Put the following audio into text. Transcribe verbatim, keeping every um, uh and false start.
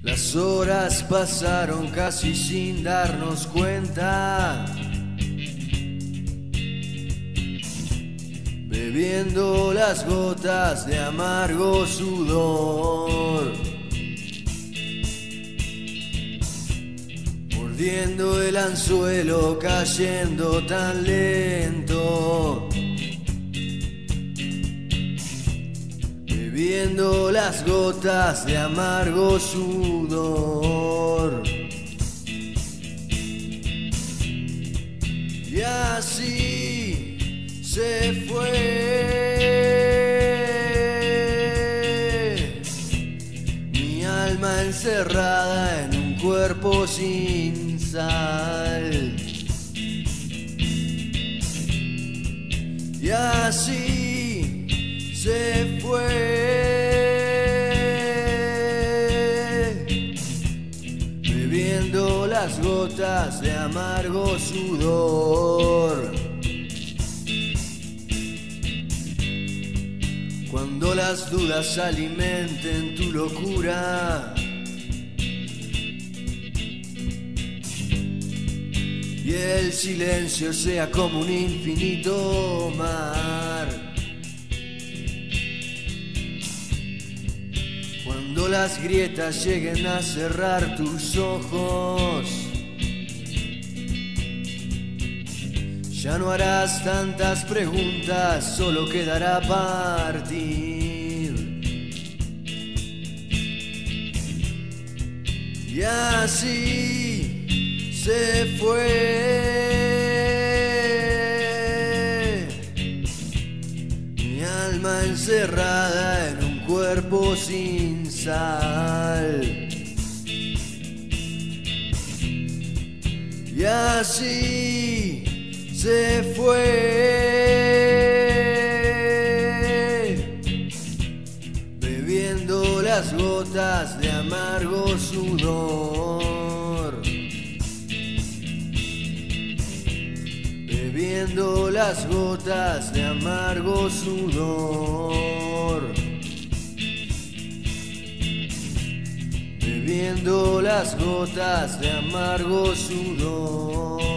Las horas pasaron casi sin darnos cuenta, bebiendo las gotas de amargo sudor, mordiendo el anzuelo, cayendo tan lento, bebiendo las gotas de amargo sudor. Y así se fue mi alma encerrada en un cuerpo sin sal. Y así se fue bebiendo las gotas de amargo sudor. Cuando las dudas alimenten tu locura y el silencio sea como un infinito mar, cuando las grietas lleguen a cerrar tus ojos, ya no harás tantas preguntas, solo quedará partir. Y así se fue mi alma encerrada en un cuerpo sin sal. Y así se fue bebiendo las gotas de amargo sudor, bebiendo las gotas de amargo sudor, bebiendo las gotas de amargo sudor.